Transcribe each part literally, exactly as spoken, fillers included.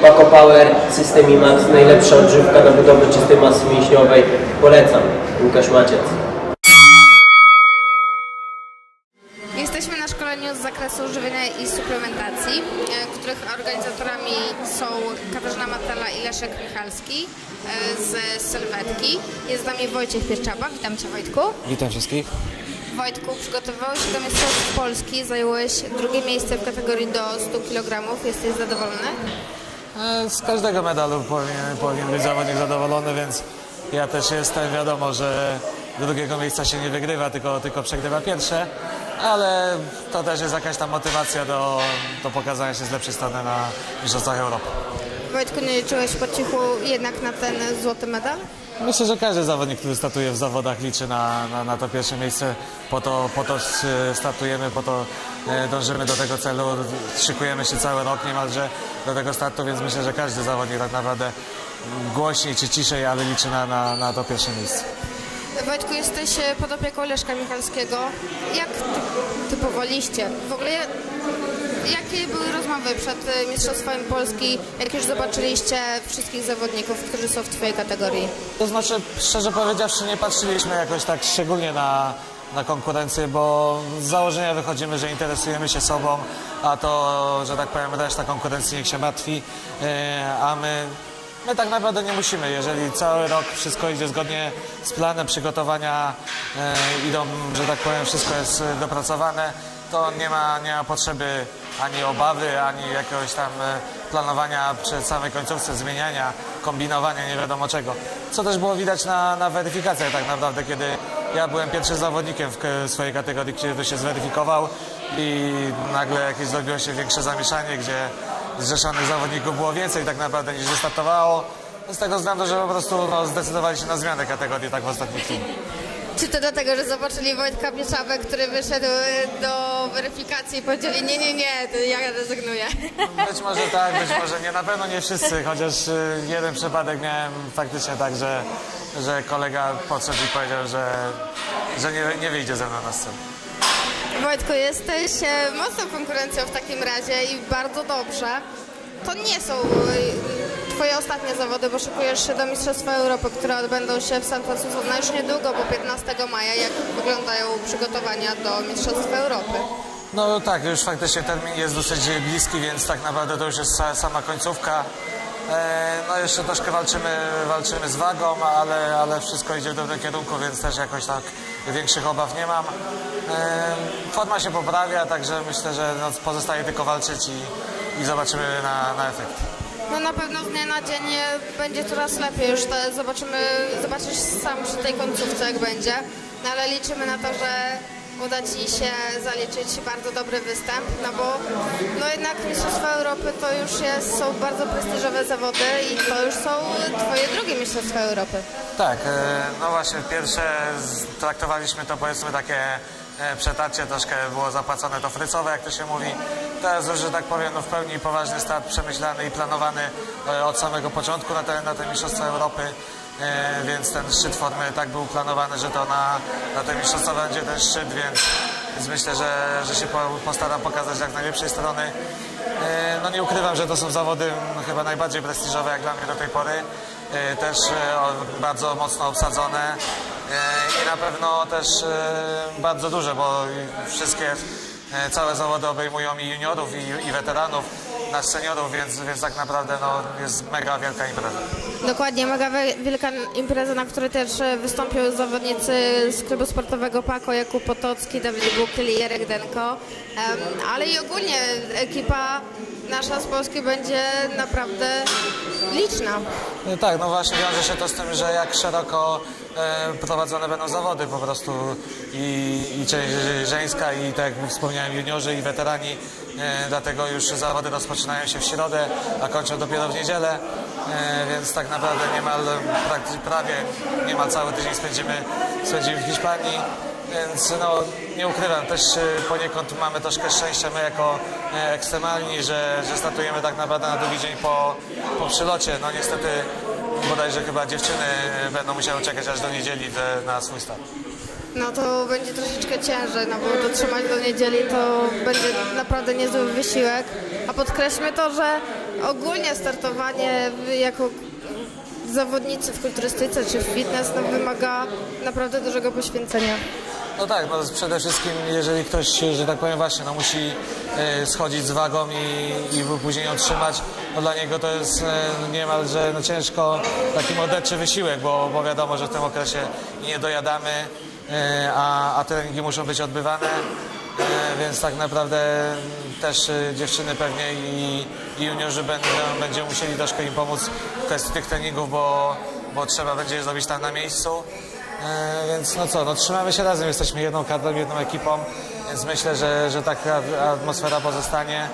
Paco Power, System IMAX, najlepsza odżywka na budowę czystej masy mięśniowej. Polecam. Łukasz Maciec. Jesteśmy na szkoleniu z zakresu żywienia i suplementacji, których organizatorami są Katarzyna Matela i Leszek Michalski z Sylwetki. Jest z nami Wojciech Pierczaba. Witam Cię, Wojtku. Witam wszystkich. Wojtku, przygotowywałeś się do Mistrzostw Polski, zająłeś drugie miejsce w kategorii do stu kilogramów. Jesteś zadowolony? Z każdego medalu powinien, powinien być zawodnik zadowolony, więc ja też jestem. Wiadomo, że drugiego miejsca się nie wygrywa, tylko, tylko przegrywa pierwsze, ale to też jest jakaś tam motywacja do, do pokazania się z lepszej strony na Mistrzostwach Europy. Wojtku, nie liczyłeś po cichu jednak na ten złoty medal? Myślę, że każdy zawodnik, który startuje w zawodach, liczy na, na, na to pierwsze miejsce. Po to, po to startujemy, po to dążymy do tego celu. Szykujemy się cały rok niemalże do tego startu, więc myślę, że każdy zawodnik tak naprawdę głośniej czy ciszej, ale liczy na, na, na to pierwsze miejsce. Wojtku, jesteś pod opieką Leszka Michalskiego. Jak typowaliście? W ogóle jakie były rozmowy przed Mistrzostwami Polski, jak już zobaczyliście wszystkich zawodników, którzy są w Twojej kategorii? To znaczy, szczerze powiedziawszy, nie patrzyliśmy jakoś tak szczególnie na, na konkurencję, bo z założenia wychodzimy, że interesujemy się sobą, a to, że tak powiem, reszta konkurencji niech się martwi, a my My tak naprawdę nie musimy. Jeżeli cały rok wszystko idzie zgodnie z planem przygotowania, e, idą, że tak powiem, wszystko jest dopracowane, to nie ma, nie ma potrzeby ani obawy, ani jakiegoś tam planowania przed samej końcówce, zmieniania, kombinowania, nie wiadomo czego. Co też było widać na, na weryfikacjach tak naprawdę, kiedy ja byłem pierwszym zawodnikiem w swojej kategorii, który to się zweryfikował i nagle jakieś zrobiło się większe zamieszanie, gdzie zrzeszonych zawodników było więcej tak naprawdę niż wystartowało. Z tego względu, że po prostu no, zdecydowali się na zmianę kategorii tak w ostatnich chwilach. Czy to dlatego, że zobaczyli Wojtka Pierczabę, który wyszedł do weryfikacji i powiedzieli nie, nie, nie, to ja rezygnuję? Być może tak, być może nie. Na pewno nie wszyscy, chociaż jeden przypadek miałem faktycznie tak, że, że kolega podszedł i powiedział, że, że nie, nie wyjdzie ze mną na scenę. Wojtku, jesteś mocną konkurencją w takim razie i bardzo dobrze. To nie są Twoje ostatnie zawody, bo szykujesz się do Mistrzostwa Europy, które odbędą się w San Francisco no już niedługo, bo piętnastego maja. Jak wyglądają przygotowania do Mistrzostw Europy? No tak, już faktycznie termin jest dosyć bliski, więc tak naprawdę to już jest sama końcówka. No jeszcze troszkę walczymy, walczymy z wagą, ale, ale wszystko idzie w dobrym kierunku, więc też jakoś tak większych obaw nie mam. Forma się poprawia, także myślę, że no pozostaje tylko walczyć i, i zobaczymy na, na efekt. No na pewno z dnia na dzień będzie coraz lepiej, już te zobaczymy, zobaczysz sam przy tej końcówce jak będzie, no ale liczymy na to, że uda Ci się zaliczyć bardzo dobry występ, no bo no jednak Mistrzostwa Europy to już jest, są bardzo prestiżowe zawody i to już są Twoje drugie Mistrzostwa Europy. Tak, no właśnie pierwsze traktowaliśmy to powiedzmy takie przetarcie, troszkę było zapłacone to frycowe, jak to się mówi. Teraz już, że tak powiem, no w pełni poważny start, przemyślany i planowany od samego początku na te, na te Mistrzostwa Europy. E, więc ten szczyt formy tak był planowany, że to na, na te mistrzostwa będzie ten szczyt, więc, więc myślę, że, że się po, postaram pokazać jak najlepszej strony. E, no nie ukrywam, że to są zawody no, chyba najbardziej prestiżowe jak dla mnie do tej pory. E, też e, o, bardzo mocno obsadzone e, i na pewno też e, bardzo duże, bo wszystkie, e, całe zawody obejmują i juniorów, i, i weteranów, nas seniorów, więc, więc tak naprawdę no, jest mega wielka impreza. Dokładnie, mega wielka impreza, na której też wystąpią zawodnicy z klubu sportowego Paco, Jakub Potocki, Dawid Bukyl i Jarek Denko, um, ale i ogólnie ekipa nasza z Polski będzie naprawdę liczna. Tak, no właśnie wiąże się to z tym, że jak szeroko e, prowadzone będą zawody po prostu i, i część żeńska i tak jak wspomniałem juniorzy i weterani, e, dlatego już zawody rozpoczynają się w środę, a kończą dopiero w niedzielę, e, więc tak naprawdę niemal prawie niemal cały tydzień spędzimy, spędzimy w Hiszpanii. Więc no, nie ukrywam, też poniekąd mamy troszkę szczęścia my jako ekstremalni, że, że startujemy tak naprawdę na drugi dzień po, po przylocie. No niestety bodajże chyba dziewczyny będą musiały czekać aż do niedzieli na swój start. No to będzie troszeczkę ciężej, no bo dotrzymać do niedzieli to będzie naprawdę niezły wysiłek. A podkreślmy to, że ogólnie startowanie jako zawodnicy w kulturystyce czy w fitness no, wymaga naprawdę dużego poświęcenia. No tak, no przede wszystkim jeżeli ktoś, że tak powiem właśnie, no musi e, schodzić z wagą i, i później ją trzymać, no dla niego to jest e, niemalże no ciężko, taki morderczy wysiłek, bo, bo wiadomo, że w tym okresie nie dojadamy, e, a, a treningi muszą być odbywane, e, więc tak naprawdę też e, dziewczyny pewnie i, i juniorzy będą, będziemy musieli troszkę im pomóc w kwestii tych treningów, bo, bo trzeba będzie je zrobić tam na miejscu. E, więc no co, no trzymamy się razem, jesteśmy jedną kadrą, jedną ekipą, więc myślę, że, że taka atmosfera pozostanie.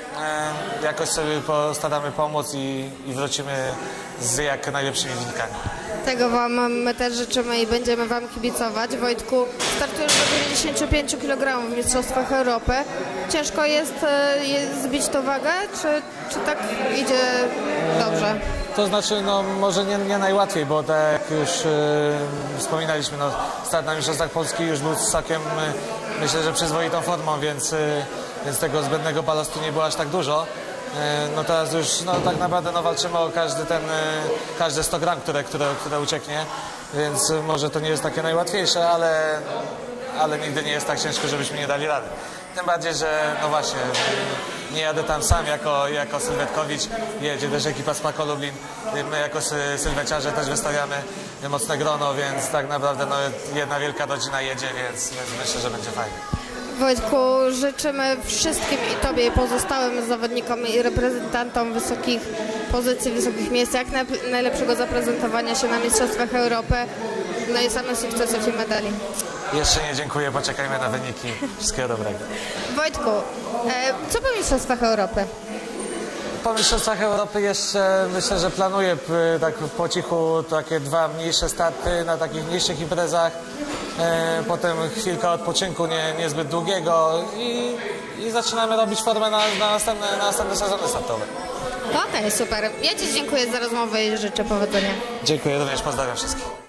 E, jakoś sobie postaramy pomóc i, i wrócimy z jak najlepszymi wynikami. Tego wam my też życzymy i będziemy wam kibicować. Wojtku, startujesz do dziewięćdziesięciu pięciu kilogramów w Mistrzostwach Europy. Ciężko jest, jest zbić tą wagę, czy, czy tak idzie dobrze? To znaczy, no może nie, nie najłatwiej, bo tak jak już yy, wspominaliśmy, no, start na Mistrzostwach Polski już był z całkiem, yy, myślę, że przyzwoitą formą, więc, yy, więc tego zbędnego balastu nie było aż tak dużo. Yy, no teraz już no, tak naprawdę no, walczymy o każdy ten, yy, każde sto gram, które, które, które ucieknie, więc yy, może to nie jest takie najłatwiejsze, ale, ale nigdy nie jest tak ciężko, żebyśmy nie dali rady. Tym bardziej, że no właśnie, nie jadę tam sam jako, jako Sylwetkowicz, jedzie też ekipa z Pako Lublin. My jako sylweciarze też wystawiamy mocne grono, więc tak naprawdę no, jedna wielka rodzina jedzie, więc, więc myślę, że będzie fajnie. Wojtku, życzymy wszystkim i Tobie i pozostałym zawodnikom i reprezentantom wysokich pozycji, wysokich miejsc jak najlepszego zaprezentowania się na Mistrzostwach Europy, no i same sukcesów i medali. Jeszcze nie dziękuję, poczekajmy na wyniki. Wszystkiego dobrego. Wojtku, e, co po Mistrzostwach Europy? Po Mistrzostwach Europy jeszcze myślę, że planuję tak po cichu takie dwa mniejsze starty na takich mniejszych imprezach. E, potem chwilkę odpoczynku nie, niezbyt długiego i, i zaczynamy robić formę na, na, następne, na następne sezony startowe. Okej, okay, super. Ja Ci dziękuję za rozmowę i życzę powodzenia. Dziękuję również, pozdrawiam wszystkich.